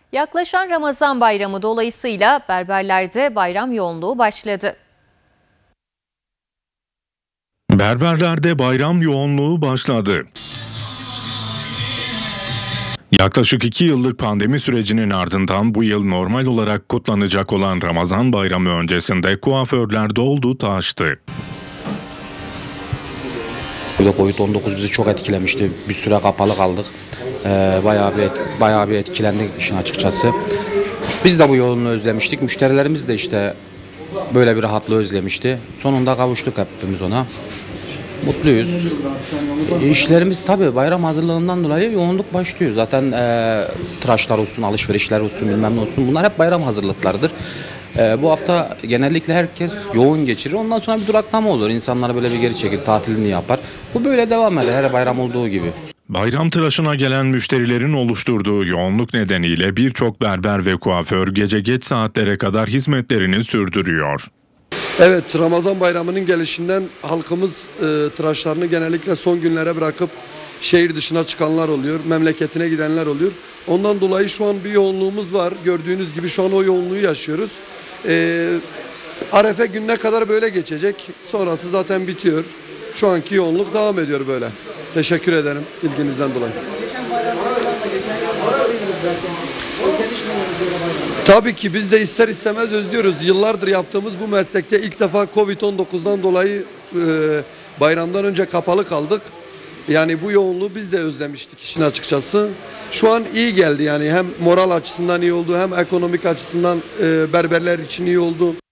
Yaklaşan Ramazan bayramı dolayısıyla berberlerde bayram yoğunluğu başladı. Berberlerde bayram yoğunluğu başladı. Yaklaşık 2 yıllık pandemi sürecinin ardından bu yıl normal olarak kutlanacak olan Ramazan bayramı öncesinde kuaförler doldu taştı. Covid-19 bizi çok etkilemişti. Bir süre kapalı kaldık. Bayağı bir etkilendik işin açıkçası. Biz de bu yoğunluğu özlemiştik. Müşterilerimiz de işte böyle bir rahatlığı özlemişti. Sonunda kavuştuk hepimiz ona. Mutluyuz. İşlerimiz tabii bayram hazırlığından dolayı yoğunluk başlıyor. Zaten tıraşlar olsun, alışverişler olsun, bilmem ne olsun. Bunlar hep bayram hazırlıklarıdır. Bu hafta genellikle herkes yoğun geçirir. Ondan sonra bir duraklama olur. İnsanlar böyle bir geri çekip tatilini yapar. Bu böyle devam eder her bayram olduğu gibi. Bayram tıraşına gelen müşterilerin oluşturduğu yoğunluk nedeniyle birçok berber ve kuaför gece geç saatlere kadar hizmetlerini sürdürüyor. Evet, Ramazan bayramının gelişinden halkımız tıraşlarını genellikle son günlere bırakıp şehir dışına çıkanlar oluyor, memleketine gidenler oluyor. Ondan dolayı şu an bir yoğunluğumuz var. Gördüğünüz gibi şu an o yoğunluğu yaşıyoruz. Arefe gününe kadar böyle geçecek. Sonrası zaten bitiyor. Şu anki yoğunluk devam ediyor böyle. Teşekkür ederim ilginizden dolayı. Tabii ki biz de ister istemez özlüyoruz. Yıllardır yaptığımız bu meslekte ilk defa Covid-19'dan dolayı bayramdan önce kapalı kaldık. Yani bu yoğunluğu biz de özlemiştik işin açıkçası. Şu an iyi geldi yani hem moral açısından iyi oldu hem ekonomik açısından berberler için iyi oldu.